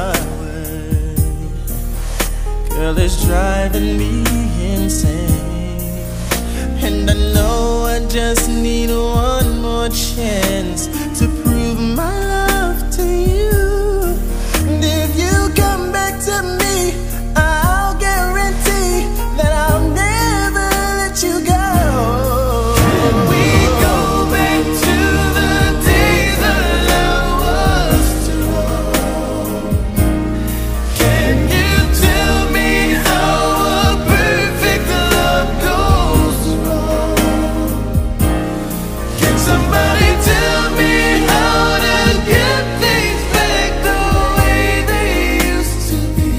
my word. Girl, it's driving me insane, and I know I just need one more chance to prove my love to you. And if you come back to me, I'll guarantee that I'll never let you go. Can we go back to the days our love was strong? Can you tell me how a perfect love goes wrong? Can somebody tell me how to get things back the way they used to be?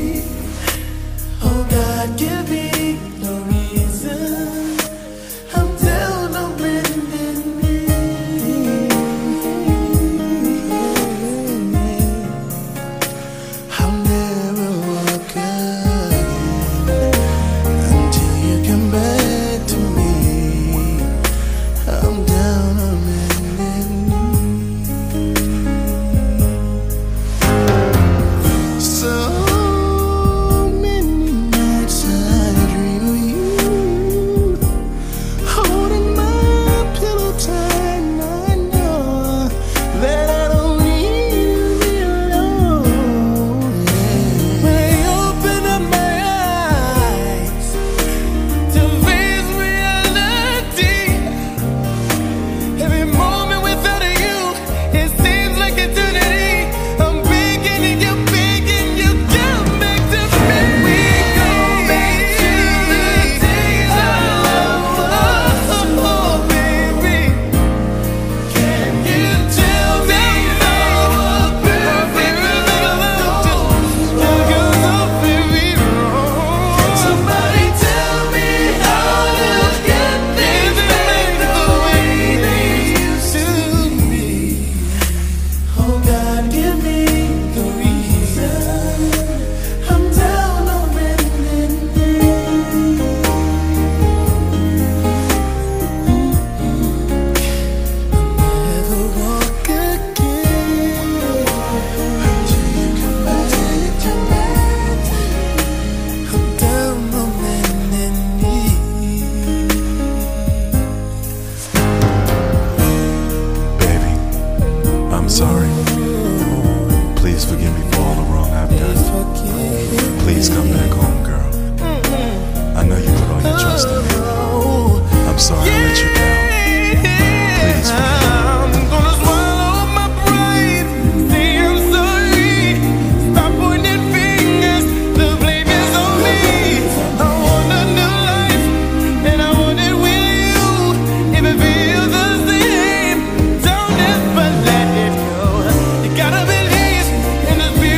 Oh God, give me no reason. I'm down on bending knee. I'll never walk again until you come back to me. I'm down on bending knee. So many nights I dream of you, holding my pillow tight, and I know that I don't need to be alone. When I open up my eyes to face reality, every moment without you, it seems like eternity. I'm begging you, come back to me. We go back to the days our love was. Oh, baby, can you tell me how a perfect love goes wrong? Can somebody tell me how to get things back the way they used to be? Oh God, give me the reason. I'm down on bending knee. I'll never walk again until you come back. I'm down on bending knee. Baby, I'm sorry. Please forgive me for all the wrong I've done. Please come back home, girl. I know you put all your trust in me. I'm sorry I let you down. Please forgive me. I'm gonna swallow my pride. Say I'm sorry. Stop pointing fingers. The blame is on me. I want a new life, and I want it with you. If it feels the same, don't ever let it go. You gotta believe in the spirit.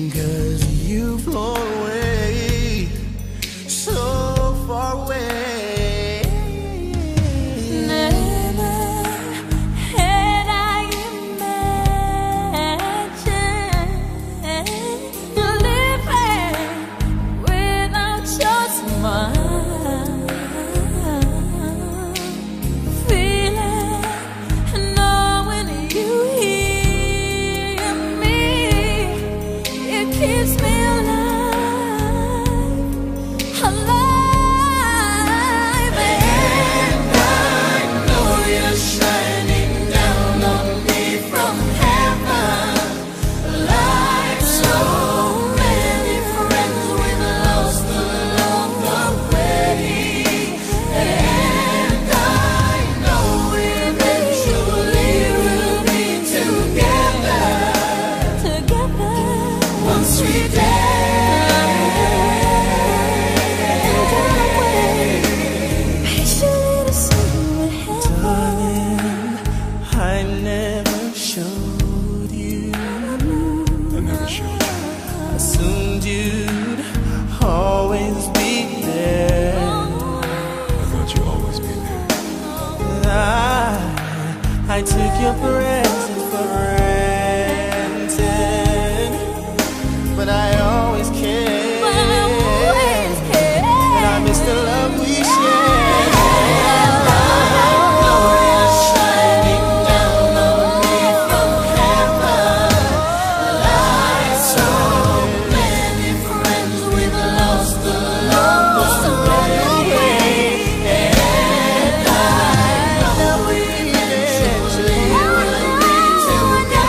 'cause you've flown away, so far away. Never had I imagined living without your smile, feeling, knowing you hear me, it keeps me alive, alive. And I know you're shining down on me from heaven, like so many friends we've lost along the way. And I know eventually we'll be together, together once we patiently to see what happens. I never showed you, I never showed you. assumed you'd always be there. I thought you'd always be there. I took your presence for granted, but I always cared, But I always cared. and I miss the love we shared. Shining down on me from heaven, like so many friends we've lost along the way. And I know eventually we'll be together.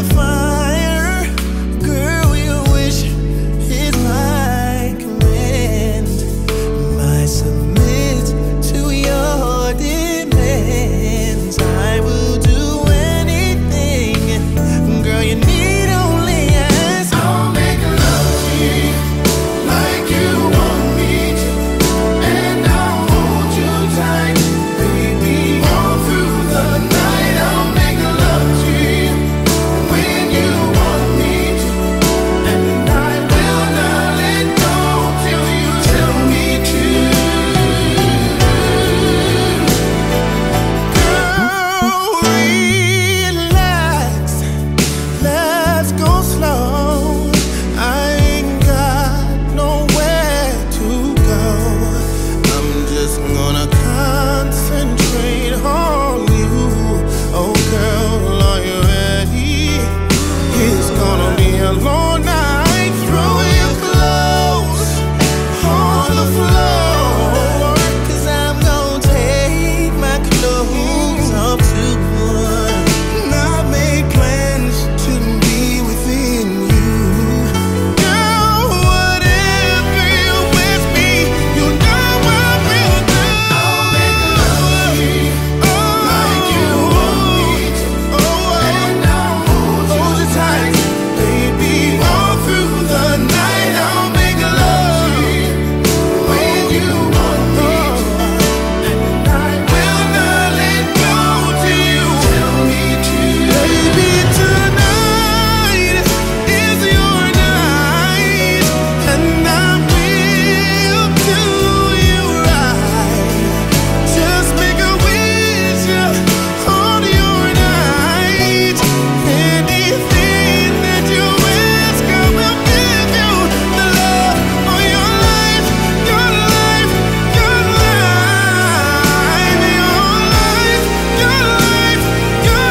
the fire. Girl, your wish is my command. I submit to your demands. I will do anything. Girl, you need only ask. I'll make love to you like you want me to, and I'll hold you tight, baby, all through the night. I'll make love to you when you want me to, and I will not let go till you tell me to. Girl, relax. Let's go slow. I ain't got nowhere to go. I'm just gonna concentrate on you. Oh, girl, are you ready? It's gonna be a long night. Throw your clothes on the floor, 'cause I'm gonna take my clothes off too. And I've made plans to be within you. Girl, whatever you wish me, you know I will do. I'll make love to you like you want me to, and I'll hold you tight, baby, all through the night. I'll make love to you when you want me to, and I will not let go till you tell me to. Baby, tonight is your night, and I will do you right. Just make a wish on your night. Anything that you ask, I will give you. The love of your life, your life, your life, your life, your life, your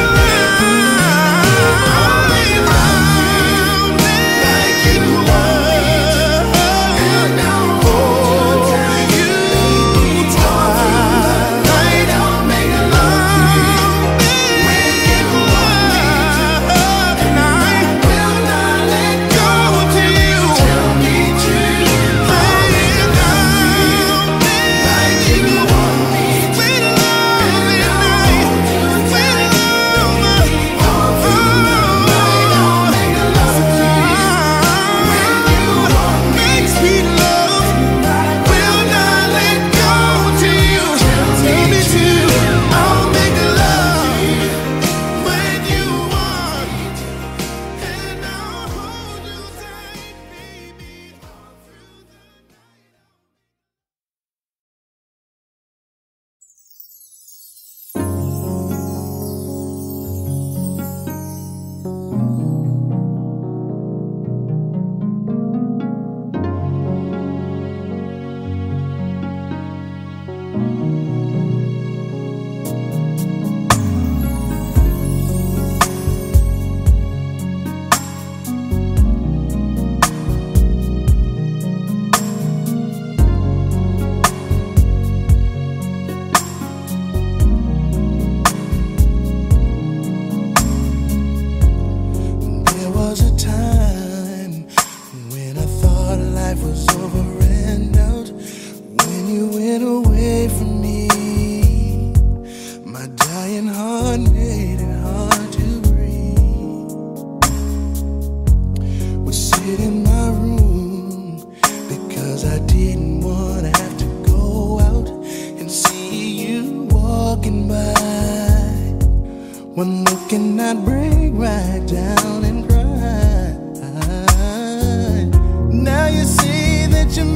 Like you want me to, and I'll hold you tight, baby, all through the night. I'll make love to you when you want me to, and I will not let go till you tell me to. I'll make love to you like you want me to, and I'll hold you tight, baby, all through the night. I'll make love to you when you want me makes me love. Will not let go till you tell me to. I'll make love when you want me to, and I'll hold you tight, baby, all through the There was a time when I thought life was over and out. When you went away from me, my dying heart made it hard to breathe. Would sit in my room because I didn't want to have to go out and see you walking by. One look and I'd break right down and cry. Now you see that you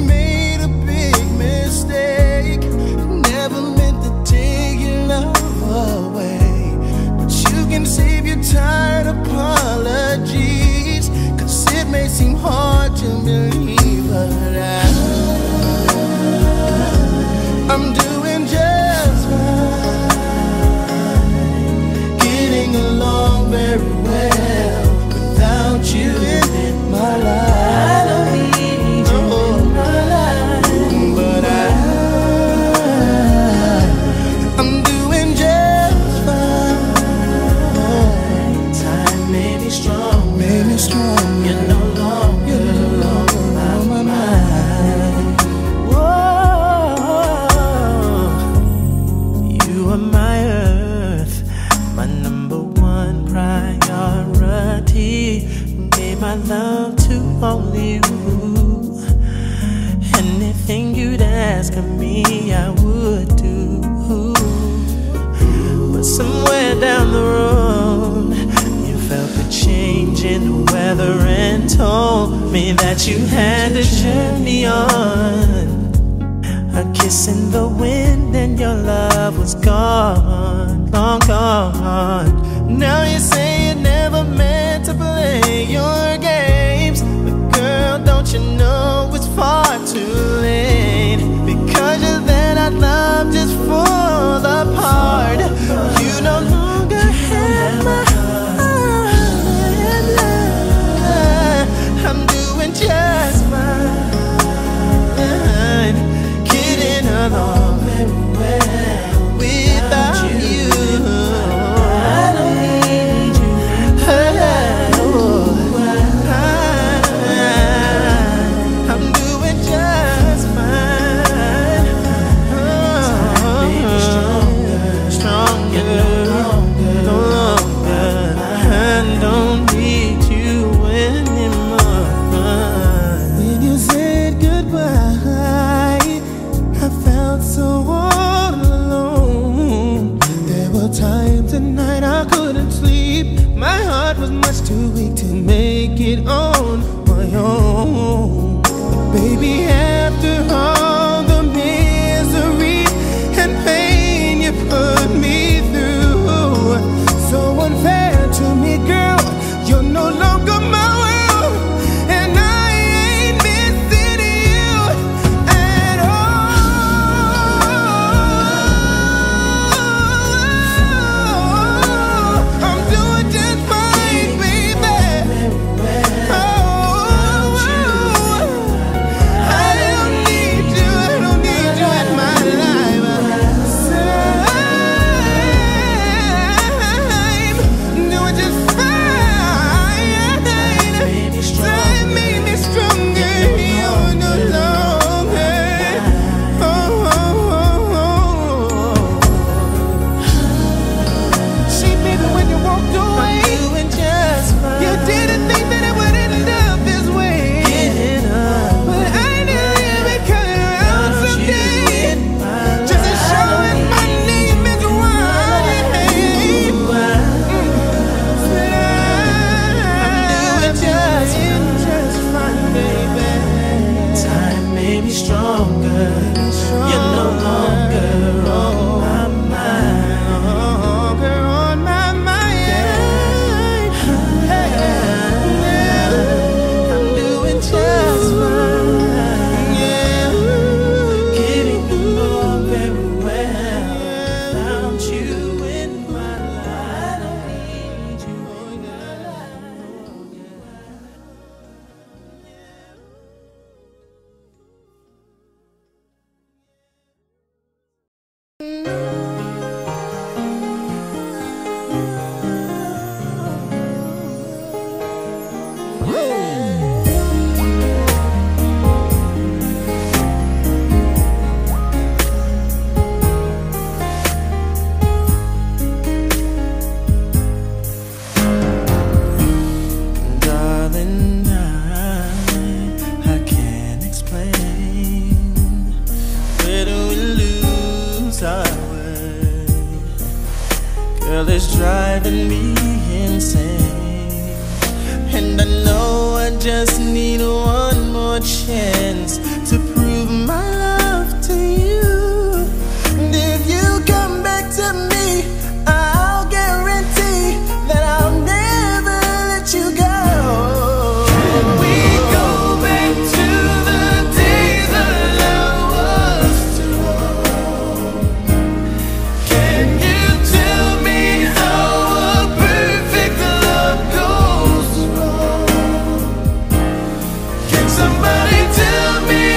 love to only you. Anything you'd ask of me, I would do. But somewhere down the road, you felt the change in the weather and told me that you had to journey on. A kiss in the wind and your love was gone, long gone. Now you say you never meant to play your games, but girl, don't you know it's far too late? Because you're there, that love just fall apart. You no longer have my heart. I'm doing just fine, getting along very well without you. I don't need you. I'm doing just fine. Stronger, no longer. I don't need you anymore. When you said goodbye, I felt so all alone. There were times at night I couldn't sleep. My heart was much too weak to make it on my own. Baby, after all the misery and pain you put me through, so unfair to me, girl. You're no longer my world, and I ain't missing you at all. I'm doing just fine, baby. I don't need you in my life. I'm doing just fine. Time made me stronger. You're no longer. See, baby, when you walked away, Doing just fine. you didn't think that it would end up this way. Getting up. But I knew you would come around someday. Just showing my name is why. Just fine, baby. Time made me stronger. You're no longer on my mind. Longer on my mind. I'm doing just fine. Yeah. Getting along very well without you in my life. I don't need you. Darling, I can't explain. Where do we lose our way? Girl, it's driving me insane. And I know I just need one more chance to prove my love to you. And if you come back to me, I'll guarantee that I'll never let you go. Can we go back to the days our love was true? Can you tell me how a perfect love goes wrong? Can somebody tell me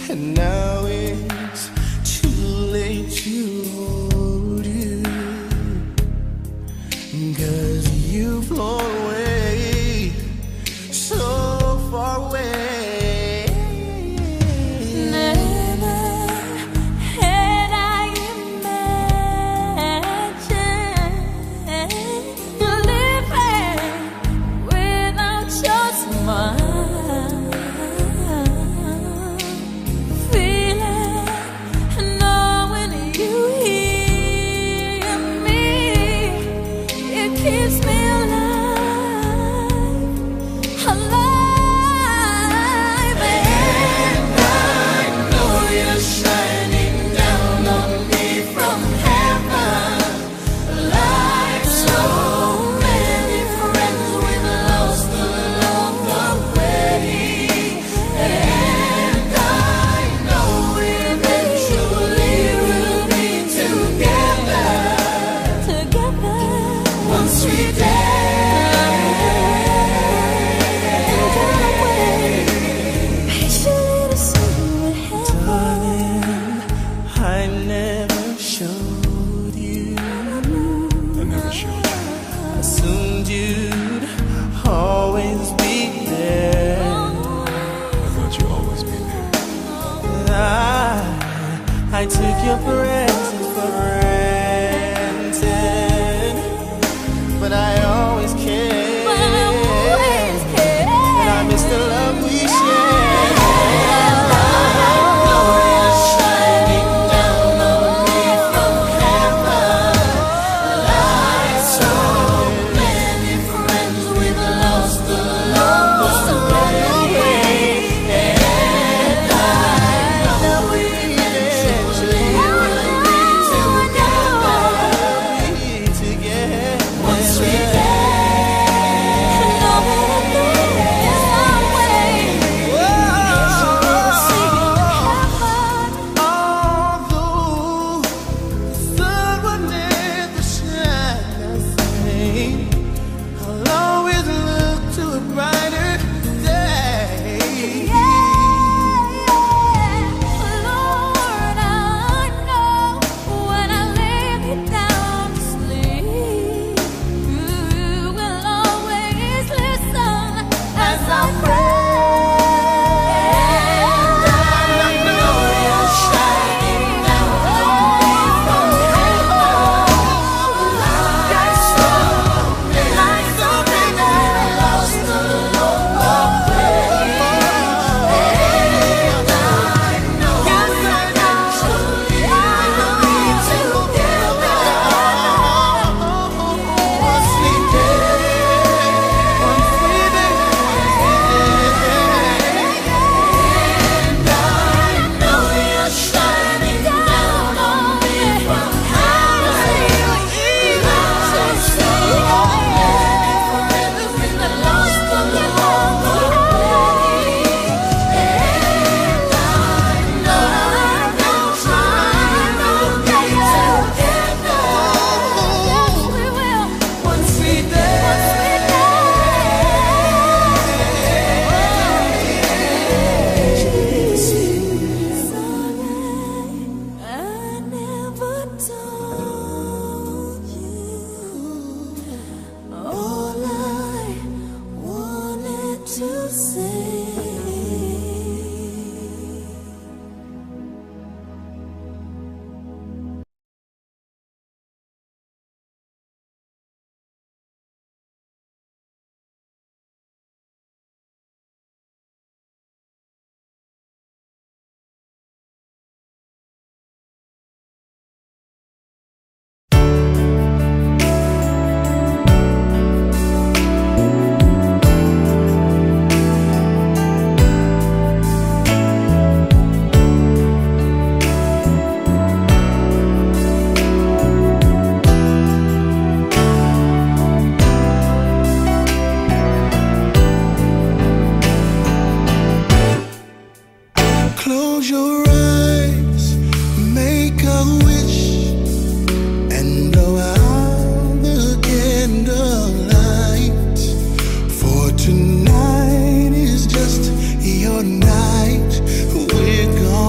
and now it's too late to hold you, 'cause you've flown away, so far away. I took your presence for granted, but I always cared, and I miss the love we shared. Tonight is just your night. We're gone.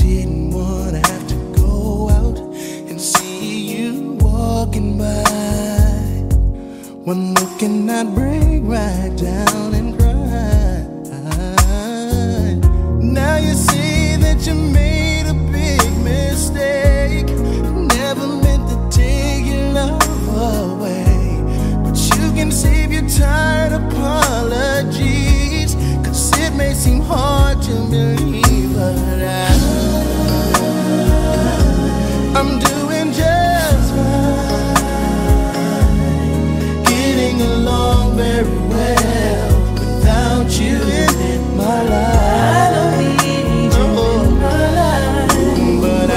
didn't wanna have to go out and see you walking by. One look and I'd break right down and cry. Now you see that you made a big mistake. Never meant to take your love away, but you can save your tired apologies, 'cause it may seem hard to believe, but I'm doing just fine, getting along very well without you in my life. I don't need you in my life, but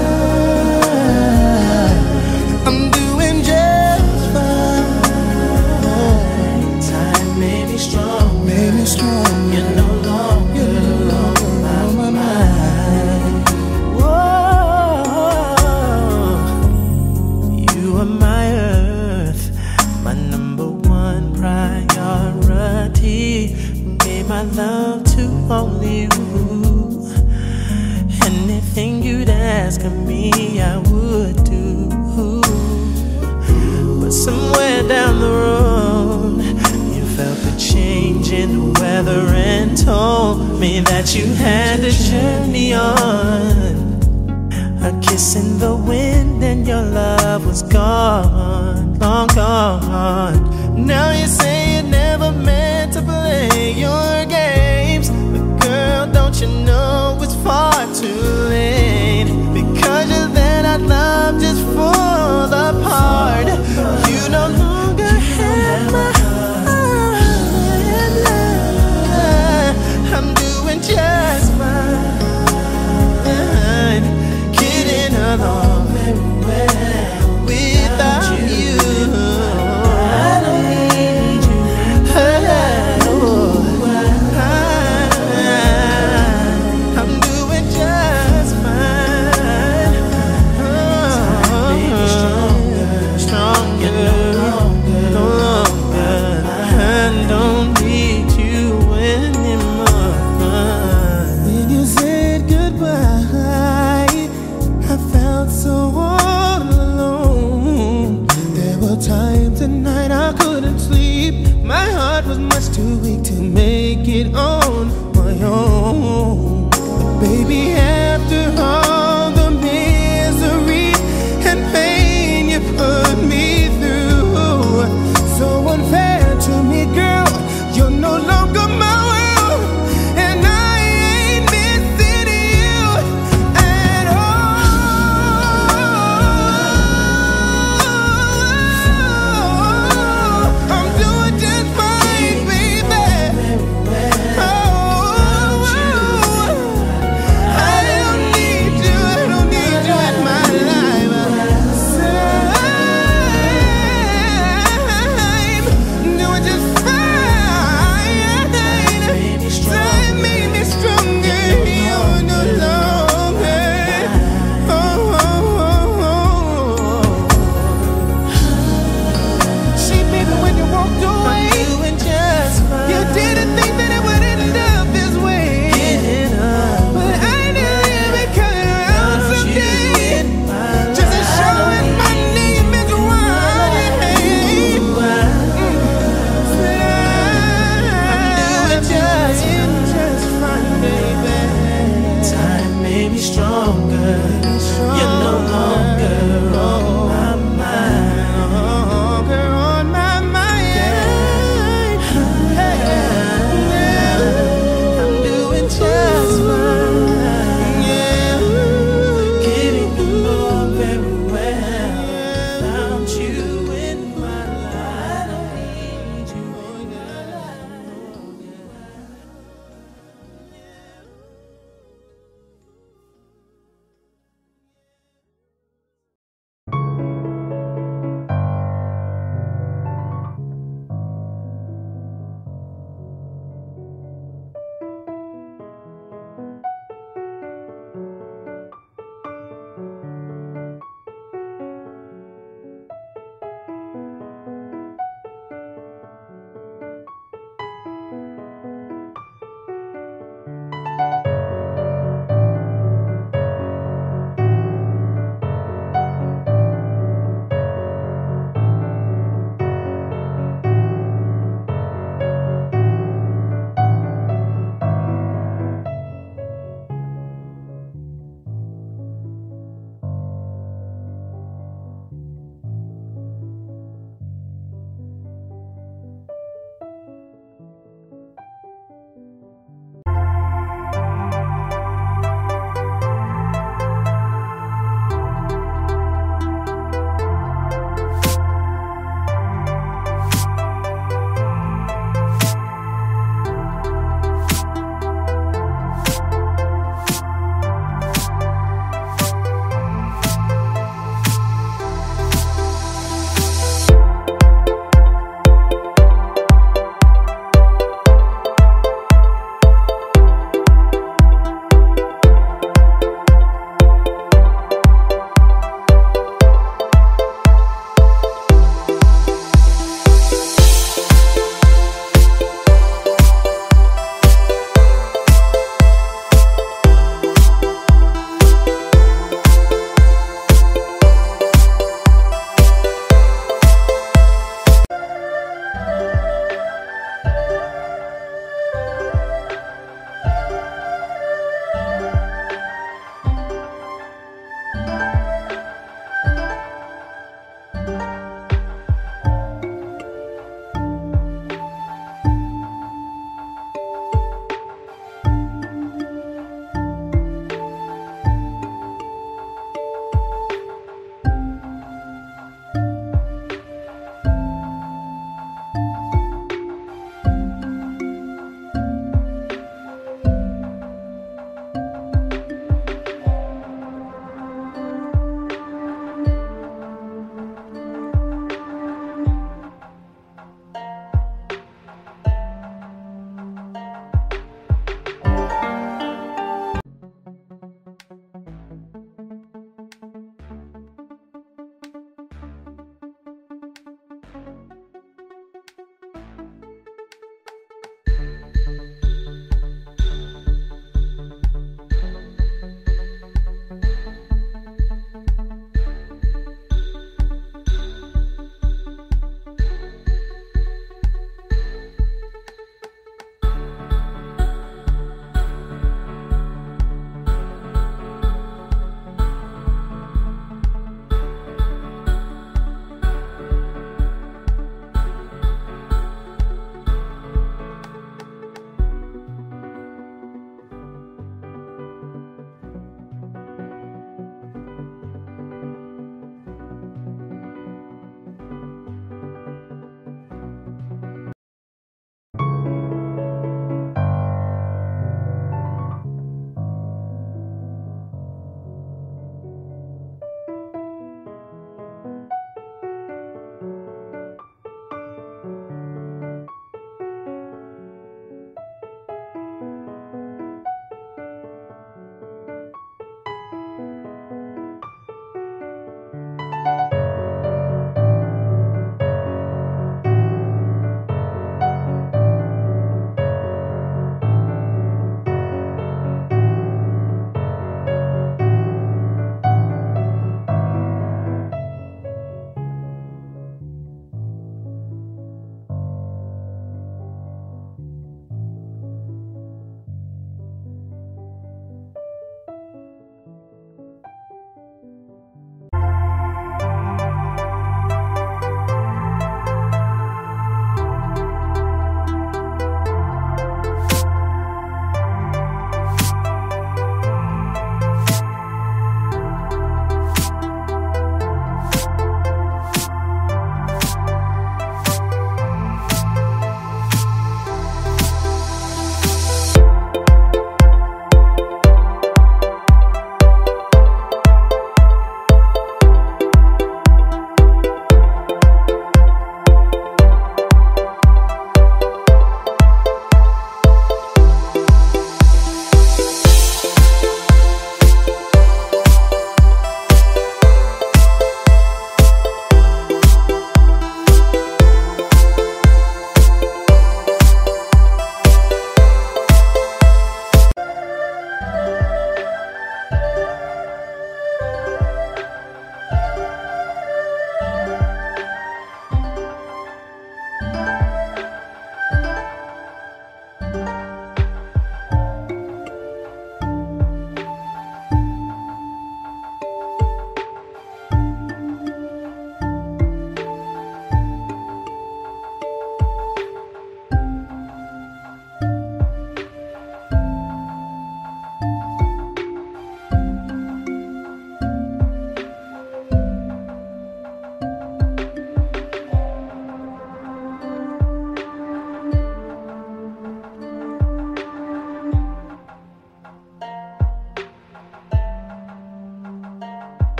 I'm doing just fine. Time made me strong, You're no longer on my mind. Whoa, you are my earth, my number one priority. Gave my love to only you. Anything you'd ask of me, I would do. But somewhere down the road, you felt the change in the weather and told me that you had to journey on. A kiss in the wind and your love was gone, long gone. Now you say you never meant to play your games, but girl, don't you know it's far too late? Because you're there, that love just falls apart. You no longer have my heart. I'm doing just fine, getting along very well without you. I don't need you. I'm doing just fine. Stronger, no longer. I don't need you anymore. When you said goodbye, I felt so all alone. There were times at night I couldn't sleep. My heart was much too weak to make it on my own. But baby, after all the misery and pain you put me through, so unfair to me, girl, you're no longer my world, and I ain't missing you at all. I'm doing just fine, baby. I don't need you in my life. I'm doing just fine. Time made me stronger. You're no longer. See, baby, when you walked away, you didn't think that it would end up this way. But I knew you would come around someday, just to show it my name is Ronnie. I'm doing just fine, baby. Time made me stronger. You're no longer